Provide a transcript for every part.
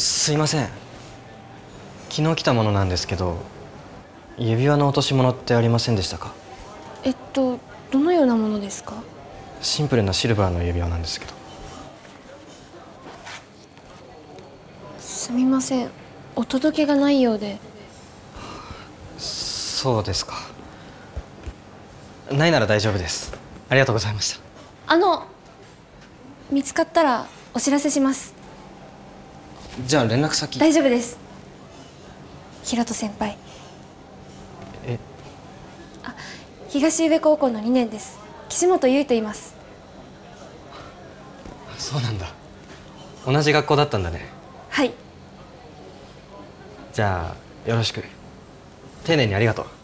すいません。昨日来たものなんですけど、指輪の落とし物ってありませんでしたか？ どのようなものですか？ シンプルなシルバーの指輪なんですけど。 すみません、お届けがないようで。 そうですか。ないなら大丈夫です。ありがとうございました。 見つかったらお知らせします。 じゃあ連絡先。 大丈夫です。ヒロト先輩。東宇部高校の2年です。岸本優衣と言います。 そうなんだ。同じ学校だったんだね。 はい。 じゃあよろしく。丁寧にありがとう。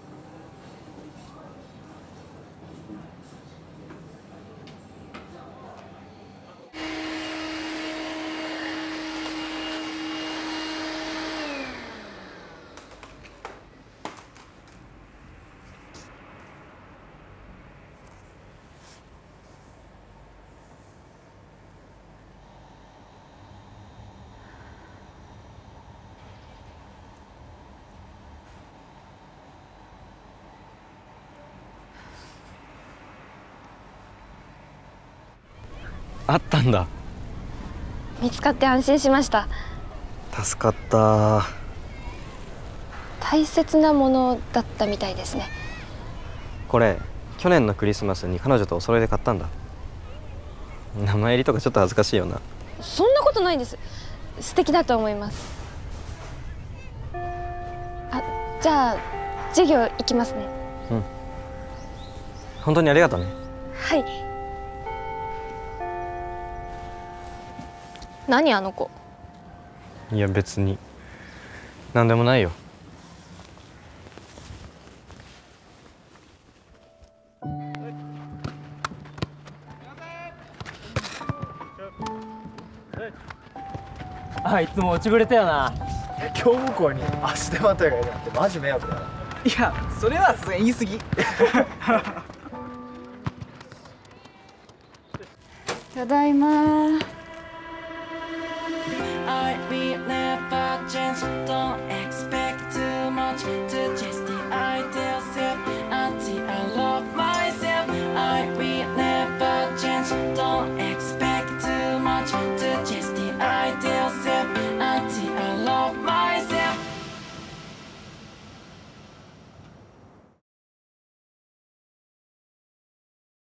あったんだ。 見つかって安心しました。 助かった。 大切なものだったみたいですね。 これ去年のクリスマスに彼女とお揃いで買ったんだ。名前入りとかちょっと恥ずかしいよな。 そんなことないです。素敵だと思います。じゃあ授業行きますね。 うん。本当にありがとうね。 はい。何あの子。 いや別に何でもないよ。 いつも落ちぶれたよな。 教務校に足手まといがいるなんてマジ迷惑だな。 いや、それはさすがに言い過ぎ。 ただいま。 I will never change. Don't expect too much to change.